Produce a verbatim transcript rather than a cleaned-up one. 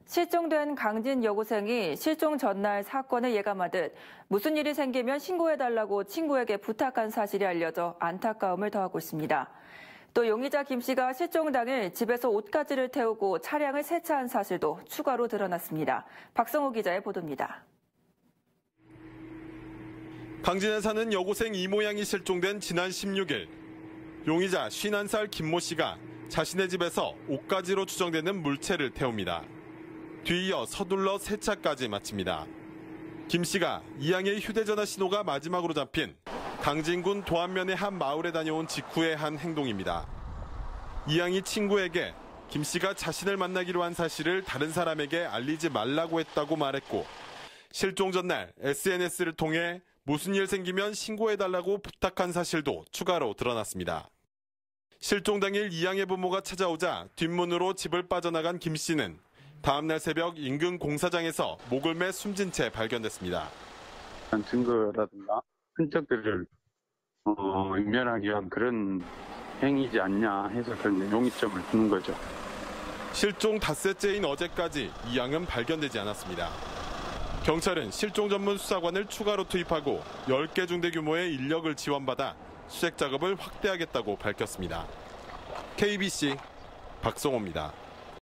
실종된 강진 여고생이 실종 전날 사건을 예감하듯 무슨 일이 생기면 신고해달라고 친구에게 부탁한 사실이 알려져 안타까움을 더하고 있습니다. 또 용의자 김 씨가 실종 당일 집에서 옷가지를 태우고 차량을 세차한 사실도 추가로 드러났습니다. 박성호 기자의 보도입니다. 강진에 사는 여고생 이모 양이 실종된 지난 십육 일, 용의자 쉰한 살 김모 씨가 자신의 집에서 옷가지로 추정되는 물체를 태웁니다. 뒤이어 서둘러 세차까지 마칩니다. 김 씨가 이 양의 휴대전화 신호가 마지막으로 잡힌 강진군 도안면의 한 마을에 다녀온 직후의 한 행동입니다. 이 양이 친구에게 김 씨가 자신을 만나기로 한 사실을 다른 사람에게 알리지 말라고 했다고 말했고, 실종 전날 에스엔에스를 통해 무슨 일 생기면 신고해달라고 부탁한 사실도 추가로 드러났습니다. 실종 당일 이 양의 부모가 찾아오자 뒷문으로 집을 빠져나간 김 씨는 다음 날 새벽 인근 공사장에서 목을 매 숨진 채 발견됐습니다. 증거라든가 흔적들을 어, 인멸하기 위한 그런 행위지 않냐 해서 그런 용의점을 두는 거죠. 실종 닷새째인 어제까지 이 양은 발견되지 않았습니다. 경찰은 실종 전문 수사관을 추가로 투입하고 열 개 중대 규모의 인력을 지원받아 수색 작업을 확대하겠다고 밝혔습니다. 케이비씨 박성호입니다.